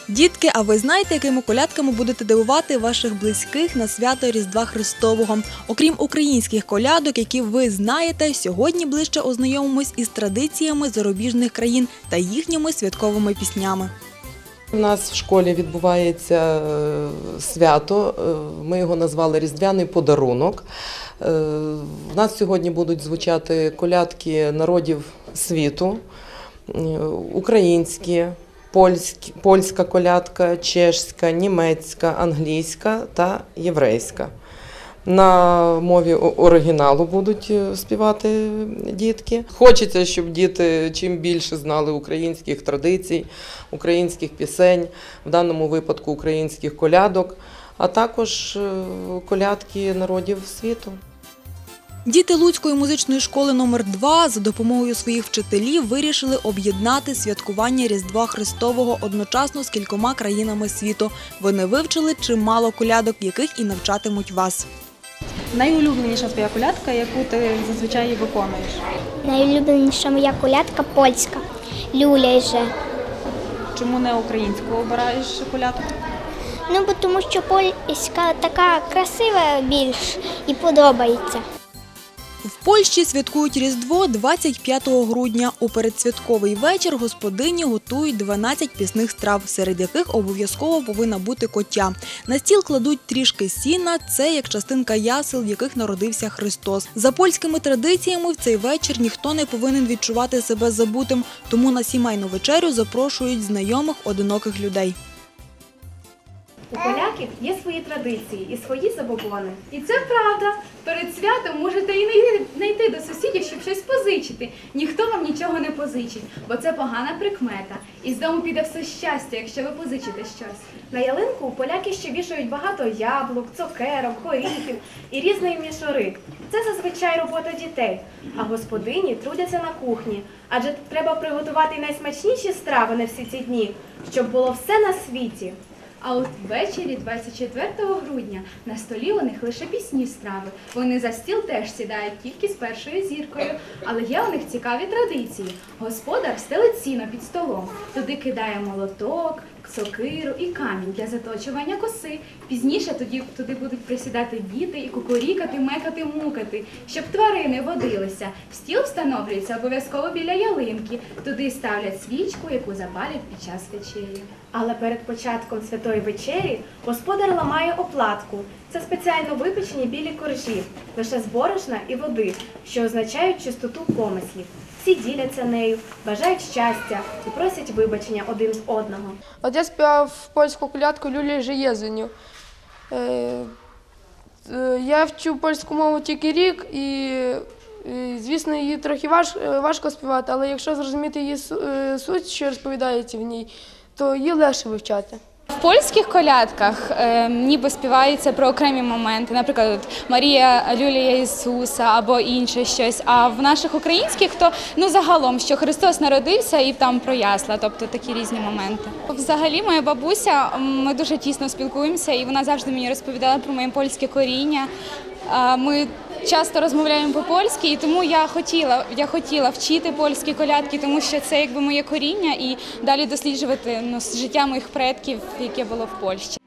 Дітки, а ви знаєте, якими колядками будете дивувати ваших близьких на свято Різдва Христового? Окрім українських колядок, які ви знаєте, сьогодні ближче ознайомимось із традиціями зарубіжних країн та їхніми святковими піснями. У нас в школі відбувається свято, ми його назвали «Різдвяний подарунок». У нас сьогодні будуть звучати колядки народів світу, українські, польська колядка, чешська, німецька, англійська та єврейська. На мові оригіналу будуть співати дітки. Хочеться, щоб діти чим більше знали українських традицій, українських пісень, в даному випадку українських колядок, а також колядки народів світу. Діти Луцької музичної школи номер 2 за допомогою своїх вчителів вирішили об'єднати святкування Різдва Христового одночасно з кількома країнами світу. Вони вивчили чимало колядок, яких і навчатимуть вас. Найулюбленіша твоя колядка, яку ти зазвичай виконуєш? Найулюбленіша моя колядка польська. Люляй же. Чому не українську обираєш колядку? Бо тому що польська така красива більш і подобається. В Польщі святкують Різдво 25 грудня. У передсвятковий вечір господині готують 12 пісних страв, серед яких обов'язково повинна бути коття. На стіл кладуть трішки сіна – це як частинка ясел, в яких народився Христос. За польськими традиціями в цей вечір ніхто не повинен відчувати себе забутим, тому на сімейну вечерю запрошують знайомих одиноких людей. У поляків є свої традиції і свої забобони. І це правда. Перед святом можете і не йти до сусідів, щоб щось позичити. Ніхто вам нічого не позичить, бо це погана прикмета. І з дому піде все щастя, якщо ви позичите щось. На ялинку поляки ще вішають багато яблук, цукерок, горіхів і різної мішури. Це зазвичай робота дітей. А господині трудяться на кухні. Адже треба приготувати найсмачніші страви на всі ці дні, щоб було все на світі. А от ввечері 24 грудня на столі у них лише пісні страви. Вони за стіл теж сідають тільки з першою зіркою. Але є у них цікаві традиції. Господар стелить сіно під столом. Туди кидає молоток, сокиру і камінь для заточування коси. Пізніше туди будуть присідати діти і кукурікати, мекати, мукати, щоб тварини водилися. Стіл встановлюється обов'язково біля ялинки. Туди ставлять свічку, яку запалять під час вечері. Але перед початком святої вечері господар ламає оплатку. Це спеціально випечені білі коржі, лише з борошна і води, що означають чистоту помислів. Всі діляться нею, бажають щастя і просять вибачення один з одного. От я співав польську колядку «Люляй же Єзеню». Я вчу польську мову тільки рік і звісно, її трохи важко співати, але якщо зрозуміти її суть, що розповідається в ній, то її легше вивчати. В польських колядках ніби співається про окремі моменти, наприклад, Марія люляє Ісуса або інше щось, а в наших українських то загалом, що Христос народився і там про ясла, тобто такі різні моменти. Взагалі моя бабуся, ми дуже тісно спілкуємося і вона завжди мені розповідала про моє польське коріння. Ми часто розмовляємо по-польськи, і тому я хотіла вчити польські колядки, тому що це якби моє коріння і далі досліджувати життя моїх предків, яке було в Польщі.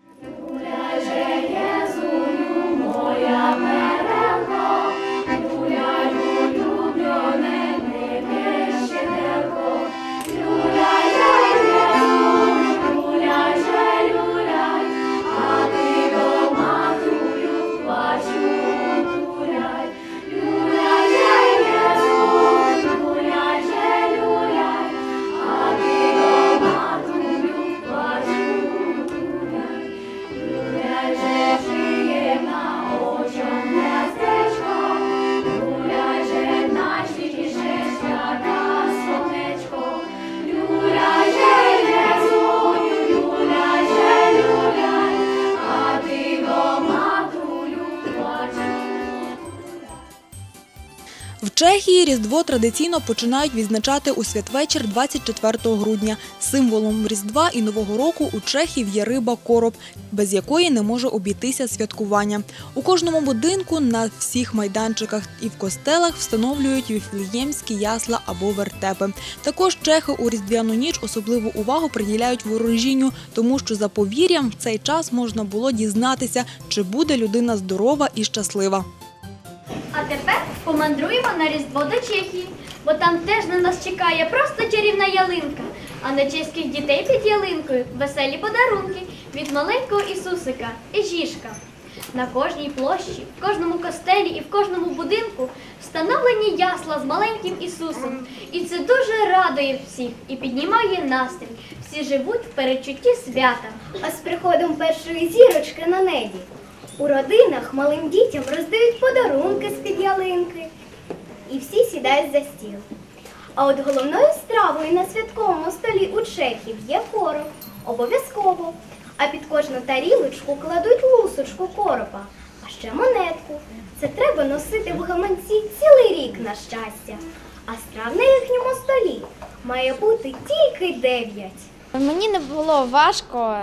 Чехії Різдво традиційно починають відзначати у святвечір 24 грудня. Символом Різдва і Нового року у чехів є риба-короб, без якої не може обійтися святкування. У кожному будинку, на всіх майданчиках і в костелах встановлюють віфлеємські ясла або вертепи. Також чехи у Різдвяну ніч особливу увагу приділяють ворожінню, тому що за повір'ям в цей час можна було дізнатися, чи буде людина здорова і щаслива. А тепер помандруємо на Різдво до Чехії, бо там теж на нас чекає просто чарівна ялинка. А на чеських дітей під ялинкою веселі подарунки від маленького Ісусика і Жішка. На кожній площі, в кожному костелі і в кожному будинку встановлені ясла з маленьким Ісусом. І це дуже радує всіх і піднімає настрій. Всі живуть в передчутті свята. А з приходом першої зірочки на небі у родинах малим дітям роздають подарунки з-під ялинки. І всі сідають за стіл. А от головною стравою на святковому столі у чехів є короб. Обов'язково. А під кожну тарілочку кладуть лусочку коропа, а ще монетку. Це треба носити в гаманці цілий рік на щастя. А страв на їхньому столі має бути тільки 9. Мені не було важко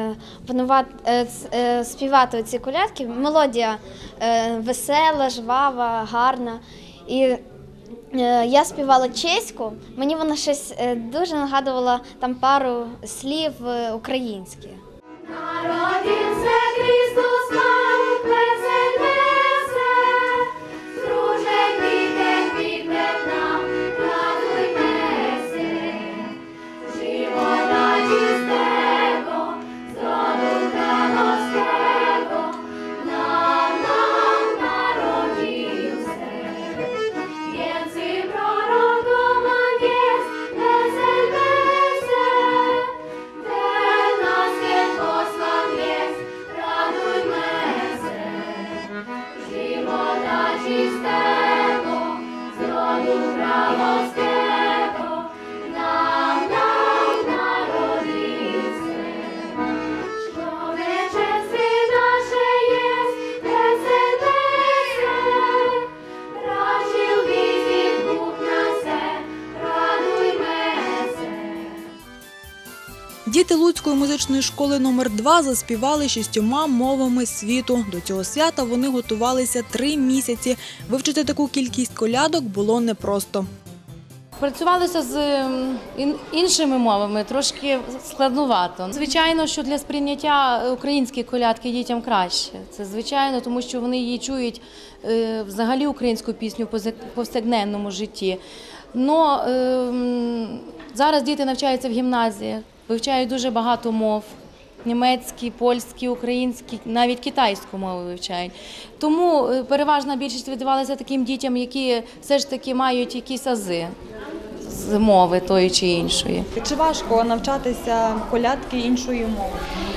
співати ці колядки. Мелодія весела, жвава, гарна. І я співала чеську, мені вона щось дуже нагадувала там пару слів українських. Народився Христос нам, весель весель, дружень дітей підмет нам, радуймеся. Живота чистого, зроду крановського, нам народився. Єнцем пророком єсть, весель весель, де нас послан єсть, радуймеся. Живота чистого, зроду правоського, нам народився. Човечество наше єсть, весель весель, прожил візит Бог насе, радуймеся. Діти Луцької музичної школи номер 2 заспівали 6 мовами світу. До цього свята вони готувалися 3 місяці. Вивчити таку кількість колядок було непросто. Працювалися з іншими мовами, трошки складновато. Звичайно, що для сприйняття української колядки дітям краще. Це звичайно, тому що вони її чують взагалі українську пісню в повсякденному житті. Но зараз діти навчаються в гімназіях, вивчають дуже багато мов. Німецькі, польські, українські, навіть китайську мову вивчають. Тому переважна більшість віддавалася таким дітям, які все ж таки мають якісь ази з мови тої чи іншої. Чи важко навчатися колядки іншою мовою?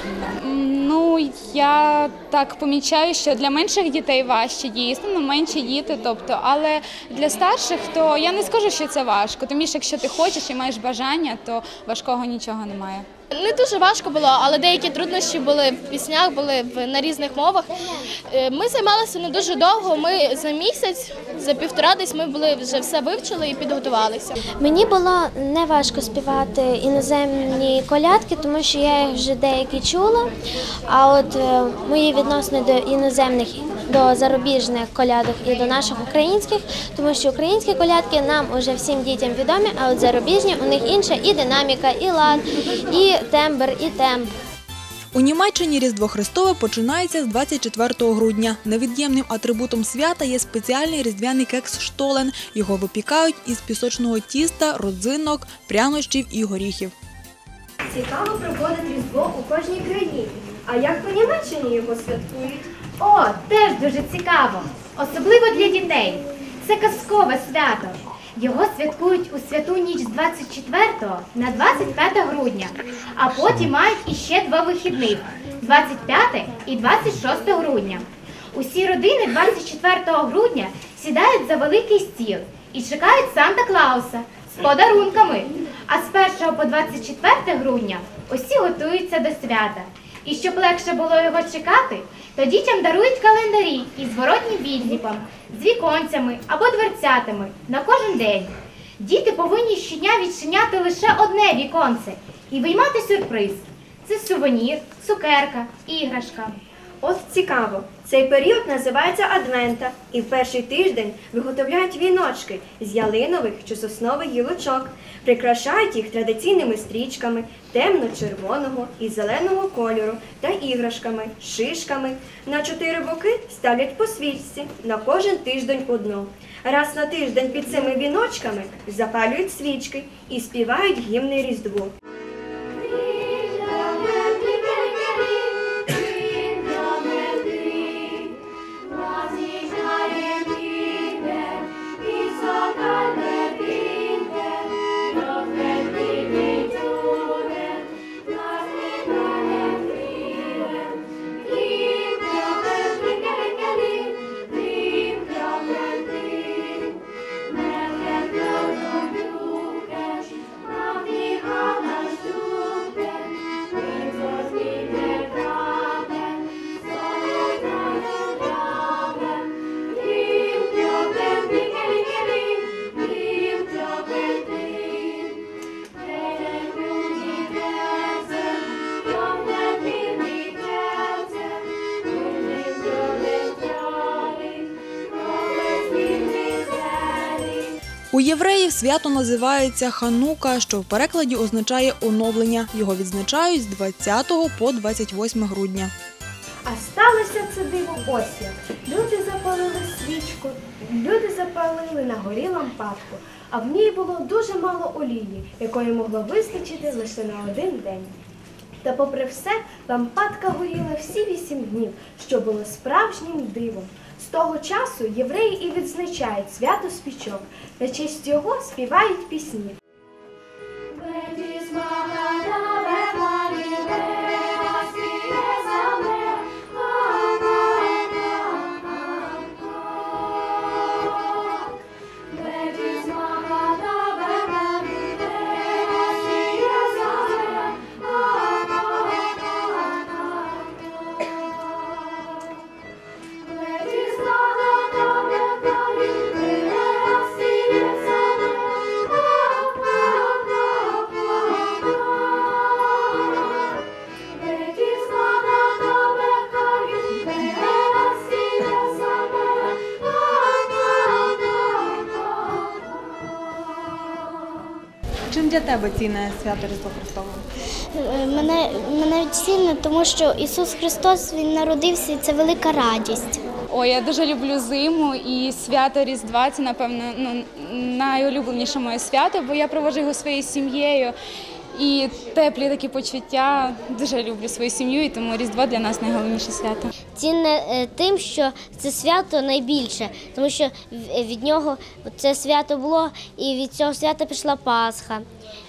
Ну, я так помічаю, що для менших дітей важче дійсно, менші діти, але для старших, то я не скажу, що це важко. Тим більше, якщо ти хочеш і маєш бажання, то важкого нічого немає. Не дуже важко було, але деякі труднощі були в піснях, були на різних мовах. Ми займалися не дуже довго, ми за місяць, за півтора десь ми вже все вивчили і підготувалися. Мені було не важко співати іноземні колядки, тому що я їх вже деякі чула. А от мої відносини до іноземних, до зарубіжних колядок і до наших українських, тому що українські колядки нам уже всім дітям відомі, а от зарубіжні у них інша і динаміка, і лад, і тембр, і темп. У Німеччині Різдво Христове починається з 24 грудня. Невід'ємним атрибутом свята є спеціальний різдвяний кекс «Штолен». Його випікають із пісочного тіста, родзинок, прянощів і горіхів. Цікаво проводить Різдво у кожній країні. А як у Німеччині його святкують? О, теж дуже цікаво. Особливо для дітей. Це казкове свято. Його святкують у святу ніч з 24 на 25 грудня, а потім мають іще 2 вихідних – 25 і 26 грудня. Усі родини 24 грудня сідають за великий стіл і чекають Санта-Клауса з подарунками. А з 1 по 24 грудня усі готуються до свята. І щоб легше було його чекати, то дітям дарують календарі із зворотнім відліпом, з віконцями або дверцятами на кожен день. Діти повинні щодня відчиняти лише одне віконце і виймати сюрприз. Це сувенір, цукерка, іграшка. От цікаво, цей період називається Адвента, і в перший тиждень виготовляють віночки з ялинових чи соснових гілочок, прикрашають їх традиційними стрічками темно-червоного і зеленого кольору та іграшками, шишками. На 4 боки ставлять по свічці, на кожен тиждень одну. Раз на тиждень під цими віночками запалюють свічки і співають гімни Різдву. У євреїв свято називається Ханука, що в перекладі означає «оновлення». Його відзначають з 20 по 28 грудня. А сталося це диво ось як. Люди запалили свічку, люди запалили на горі лампадку, а в ній було дуже мало олії, якої могло вистачити лише на один день. Та попри все, лампадка горіла всі 8 днів, що було справжнім дивом. З того часу євреї і відзначають свято свічок. На честь його співають пісні. Чим для тебе цінне свято Різдво Христове? Мене цінне, тому що Ісус Христос, Він народився, і це велика радість. Ой, я дуже люблю зиму, і свято Різдва – це, напевно, найулюбленіше моє свято, бо я проводжу його своєю сім'єю. І теплі такі почуття. Дуже люблю свою сім'ю, і тому Різдво для нас найголовніше свято. Цінне тим, що це свято найбільше, тому що від нього це свято було, і від цього свята пішла Пасха.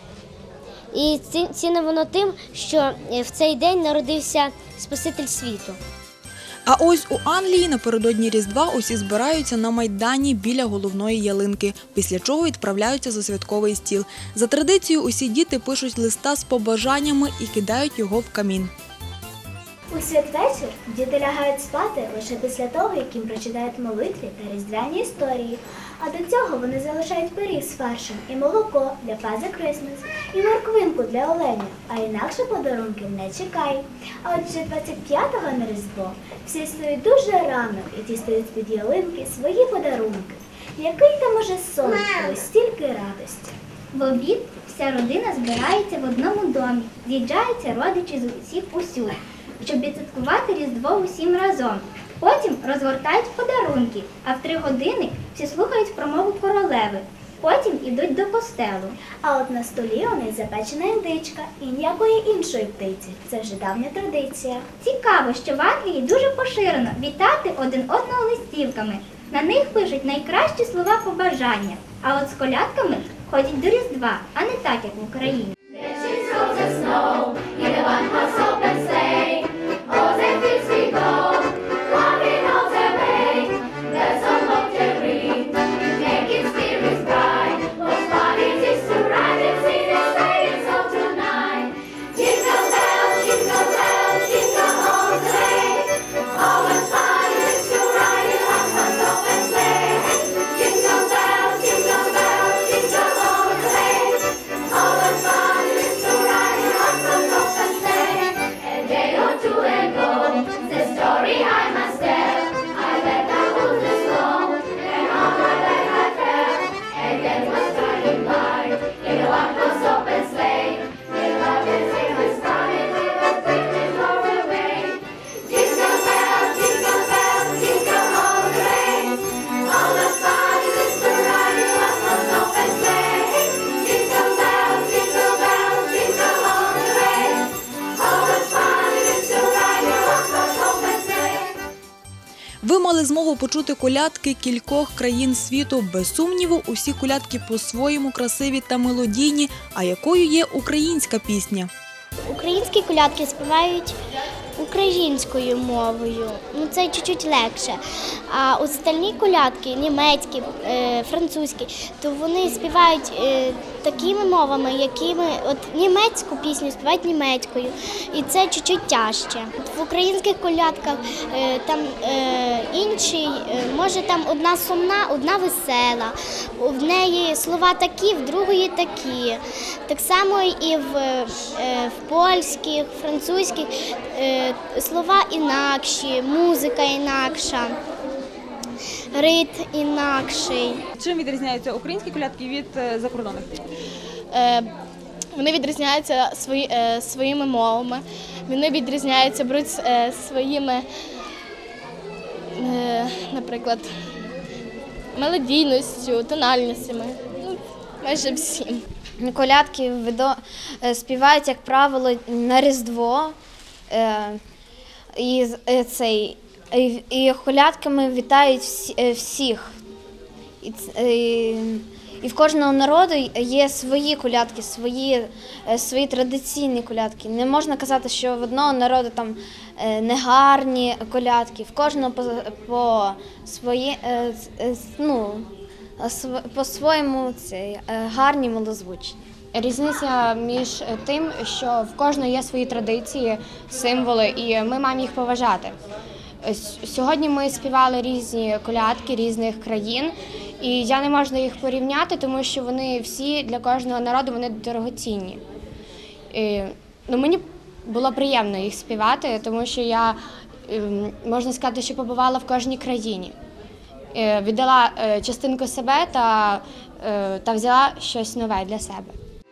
І цінне воно тим, що в цей день народився Спаситель світу. А ось у Англії напередодні Різдва усі збираються на Майдані біля головної ялинки, після чого відправляються за святковий стіл. За традицією усі діти пишуть листа з побажаннями і кидають його в камін. У святвечір діти лягають спати лише після того, як їм прочитають молитві та різдвяні історії. А до цього вони залишають пиріг з фаршем і молоко для Father Christmas, і морквинку для оленя, а інакше подарунків не чекають. А от вже 25-го на Різдво всі встають дуже рано і дістають з-під ялинки свої подарунки. Який там уже сон, ось стільки радості. В обід вся родина збирається в одному домі, з'їжджаються родичі з усіх усюди, щоб відсвяткувати Різдво усім разом. Потім розгортають подарунки, а в 3 години всі слухають промову королеви. Потім ідуть до костелу. А от на столі у них запечена індичка і ніякої іншої птиці. Це вже давня традиція. Цікаво, що в Англії дуже поширено вітати один одного листівками. На них пишуть найкращі слова побажання. А от з колядками ходять до Різдва, а не так, як в Україні. Jingle bells, jingle мали змогу почути колядки кількох країн світу. Без сумніву, усі колядки по-своєму красиві та мелодійні. А якою є українська пісня? Українські колядки співають українською мовою, це чуть-чуть легше. А остальні колядки, німецькі, французькі, то вони співають такими мовами, якими от німецьку пісню співають німецькою, і це чуть-чуть тяжче. В українських колядках там інші, може там одна сумна, одна весела, в неї слова такі, в другої такі. Так само і в польських, французьких слова інакші, музика інакша, ритм інакший. Чим відрізняються українські колядки від закордонних? Вони відрізняються своїми мовами, вони відрізняються своїми, наприклад, мелодійністю, тональностями, майже всім. Колядки співають, як правило, на Різдво, і колядками вітають всіх. І в кожного народу є свої колядки, свої традиційні колядки. Не можна казати, що в одного народу там негарні колядки, в кожного по-своєму гарні, милозвучні. Різниця між тим, що в кожного є свої традиції, символи, і ми маємо їх поважати. Сьогодні ми співали різні колядки різних країн, і я не можу їх порівняти, тому що вони всі для кожного народу вони дорогоцінні. Мені було приємно їх співати, тому що я, можна сказати, що побувала в кожній країні. Віддала частинку себе та взяла щось нове для себе.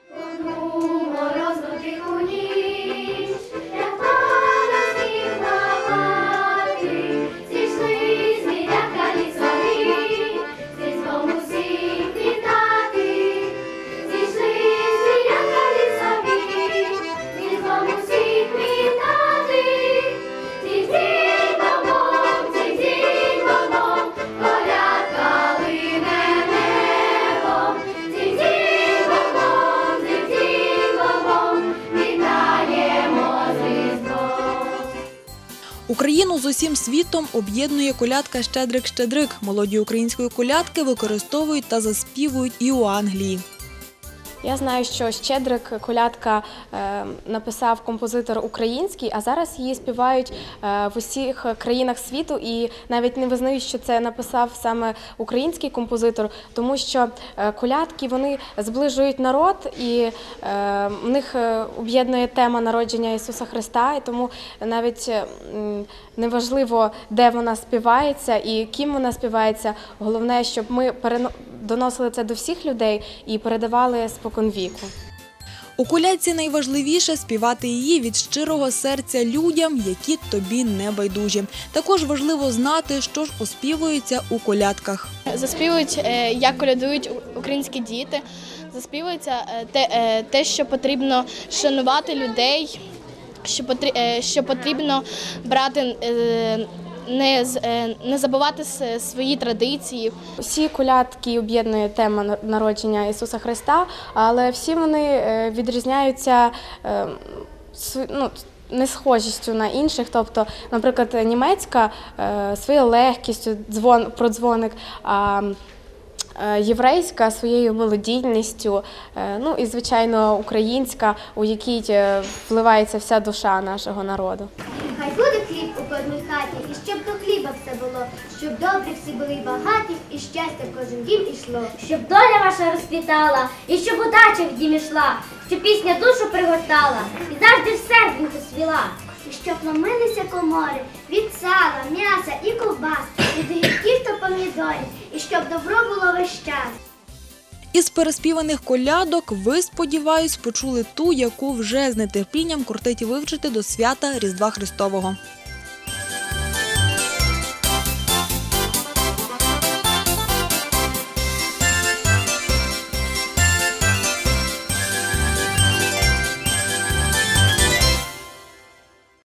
Україну з усім світом об'єднує колядка «Щедрик-щедрик». Мелодію української колядки використовують та заспівують і у Англії. Я знаю, що «Щедрик» колядка написав композитор український, а зараз її співають в усіх країнах світу і навіть не визнають, що це написав саме український композитор, тому що колядки вони зближують народ і в них об'єднує тема народження Ісуса Христа, і тому навіть неважливо, де вона співається і ким вона співається, головне, щоб ми доносили це до всіх людей і передавали споконвіку. У колядці найважливіше – співати її від щирого серця людям, які тобі не байдужі. Також важливо знати, що ж оспівується у колядках. Заспівують, як колядують українські діти, заспівується те, що потрібно шанувати людей, що потрібно брати, не забувати свої традиції. Всі колядки об'єднує тема народження Ісуса Христа, але всі вони відрізняються несхожістю на інших. Тобто, наприклад, німецька своєю легкістю, про дзвоник, а єврейська своєю мелодійністю, і, звичайно, українська, у якій вливається вся душа нашого народу. Хай буде хліб у кожній хаті, і щоб до хліба все було, щоб добрі всі були багаті, і щастя в кожен дім ішло. Щоб доля ваша розквітала, і щоб удача в дім ішла, щоб пісня душу пригортала, і завжди в серденьку свіла. І щоб ломилися комори від сала, м'яса і ковбас, від гірків та помідорів, і щоб добро було весь час. Із переспіваних колядок ви, сподіваюсь, почули ту, яку вже з нетерпінням кортить вивчити до свята Різдва Христового.